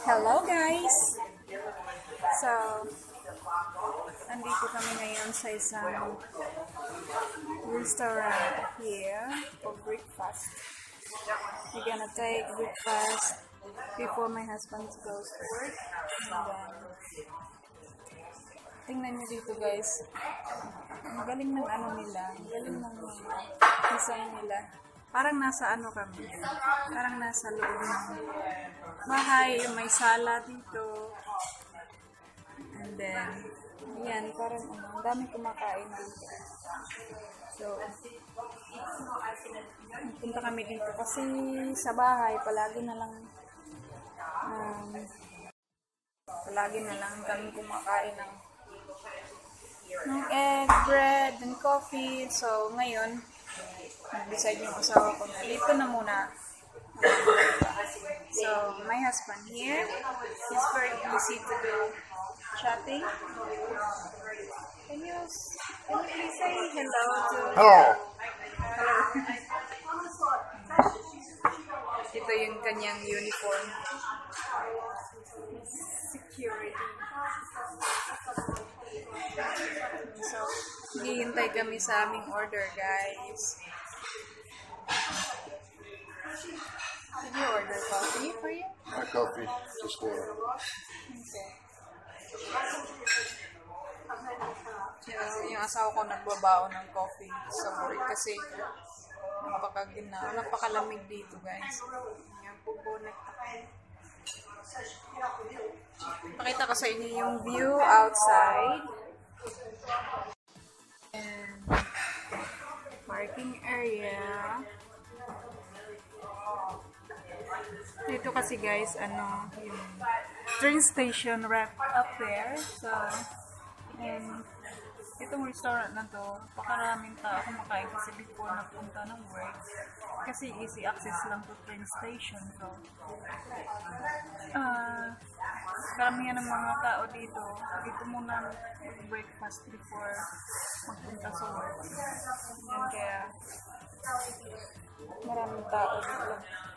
Hello guys! So, nandito kami ngayon sa isang restaurant here for breakfast. We're gonna take breakfast before my husband goes to work. And then, tingnan nyo dito guys. Ang galing ng ano nila. Ang galing ng design nila. Parang nasa ano kami. Parang nasa loob ng bahay. May sala dito. And then, yan. Parang ano. Ang dami kumakain dito. So, punta kami dito. Kasi sa bahay, palagi na lang kami kumakain ng egg, bread, and coffee. So, ngayon, nag-decide yung asawa ko na dito na muna. So, my husband here, he's very busy to do shopping. Can you please say hello to... Hello! Hello. Ito yung kanyang uniform. Security. So, hihintay kami sa aming order, guys. Did you order coffee for you? Coffee, just water. Okay. So, yung asawa ko nagbabaon ng coffee sa work kasi napakalamig dito, guys. Yan po bonnet. Pakita ko sa inyo yung view outside. And parking area. Dito kasi guys, yung train station wrapped up there. So, and itong restaurant na to, pakaraming tao kumakain kasi before napunta ng work. Kasi easy access lang to train station. So, karamihan ng mga tao dito muna breakfast before magpunta sa work. Yan kaya, maraming tao dito.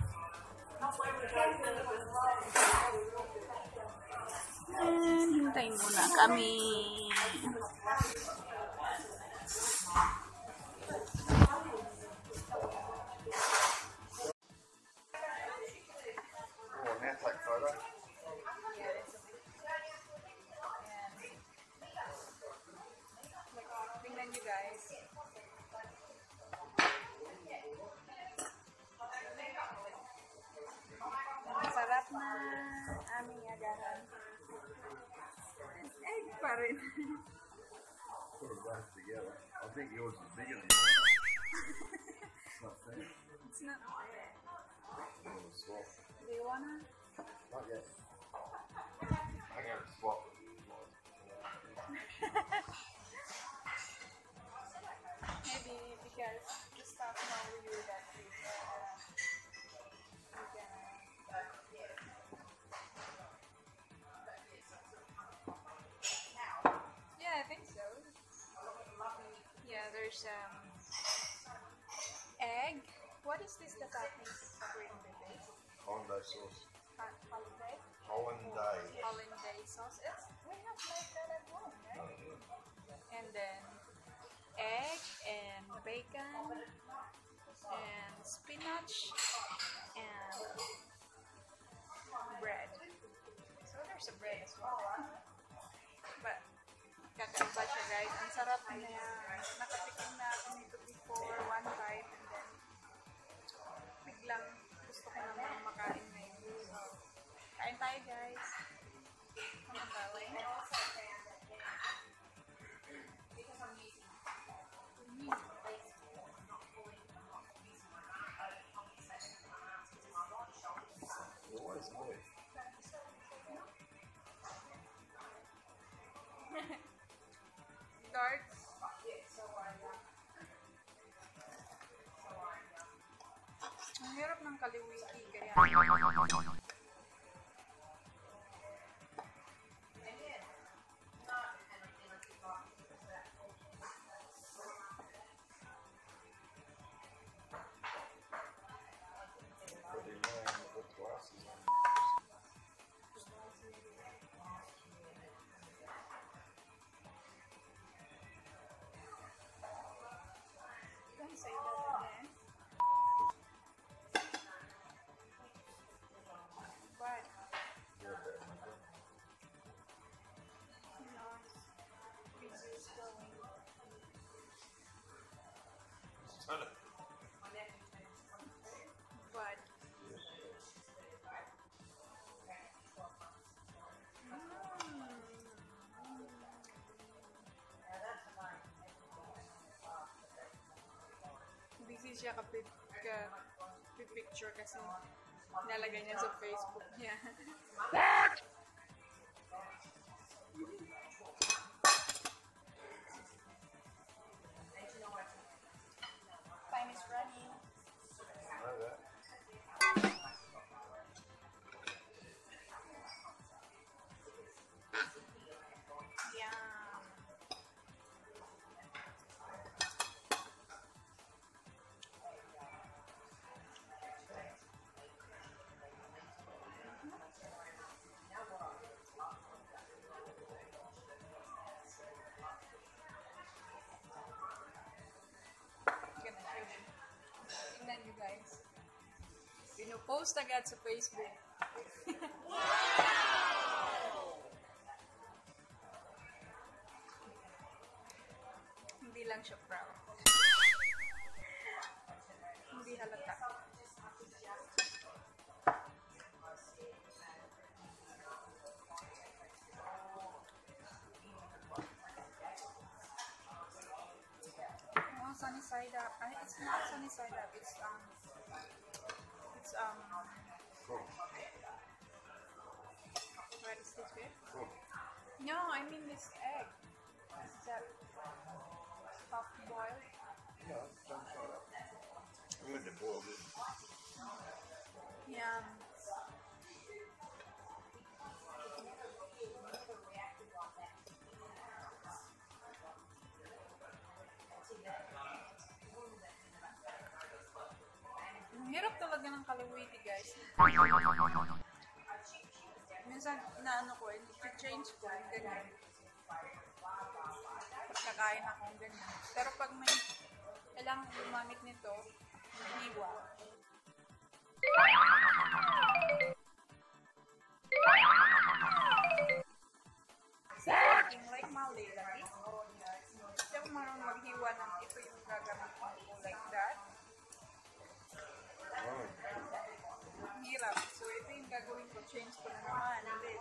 And hintayin muna kami. Tingnan nyo guys. Sarap na aming agaran. Egg pa rin. Put it back together. I think yours is bigger than mine. It's not fair. It's not fair. Swap. Do you wanna? Not yet. I gotta swap it. Maybe because the staff know you that you can. Yeah, I think so. Yeah, there's egg. What is this? The toppings bring with it? Hollandaise sauce. Holiday. Hollandaise. Hollandaise sauce. We have like that at home, right? And then egg and bacon and spinach and bread. So there's a bread as well. But kakaiba siya guys. Ang sarap niya. Nakatikim na ako nito before one time and then biglang gusto ko naman makain ngayon. So, kain tayo guys. Ano ba? What is more? Darts. Ang hirap ng kaliwiki kaya siya picture kasi nalagay niya sa Facebook niya. Time is running. Tingnan nyo guys. Pinopost agad sa Facebook. Hindi lang siya proud. Hindi halata. Sunny side up. It's not sunny side up. It's what is this bit? No, I mean this egg. Is that half boiled? No, sunny side up. I'm going to boil this. Yeah. Hirap talaga ng kaliwiti, guys. Minsan, naano ko, change ko, ganyan. Pagkakain akong ganyan. Pero pag may kailangan gumamit nito, hiwa. Something like Malay, right? Hindi ako marunong maghiwa ng ito yung gagamit ko like that. Hirap. So, ito yung gagawin ko. Change ko na naman. Ulit.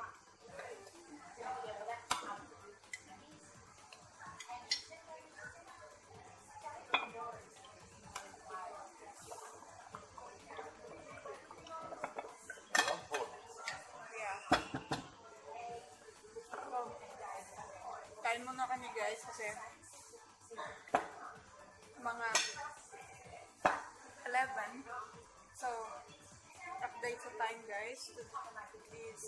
Yeah. So, kain muna kami guys kasi mga 11. So, update sa time guys. It's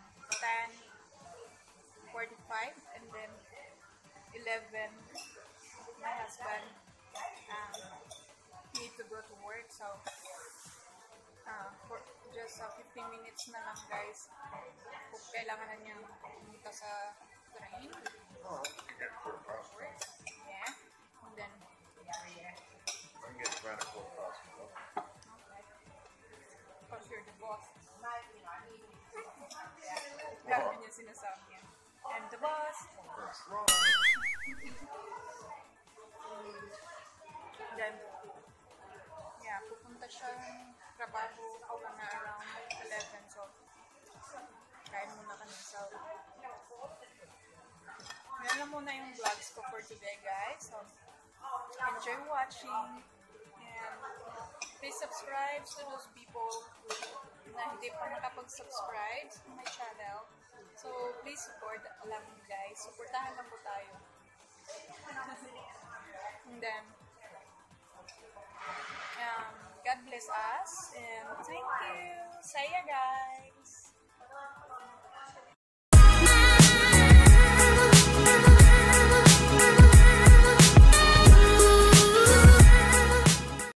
10:45 and then 11 my husband need to go to work, so for just 15 minutes na lang guys kung kailangan na niyang pumunta sa train. Oh, I can get quarter past. Yeah, and then I can get around a quarter past. because you're the boss. Gano'n niya sinasabi niya. I'm the boss. That's right. Then, yeah, pupunta siya ng trabaho mga around 11. So, kain muna kami. So, yan lang muna yung vlogs ko for today, guys. So, enjoy watching. And please subscribe to those people na hindi pa nakapag-subscribe sa my channel. So, please support lang guys. Supportahan lang po tayo. And then, God bless us. And thank you. Saya guys.